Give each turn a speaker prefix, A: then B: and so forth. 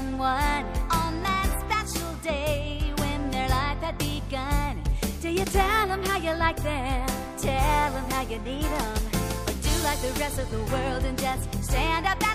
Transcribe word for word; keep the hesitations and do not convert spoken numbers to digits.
A: someone on that special day when their life had begun? Do you tell them how you like them? Tell them how you need them? Or do like the rest of the world and just stand up and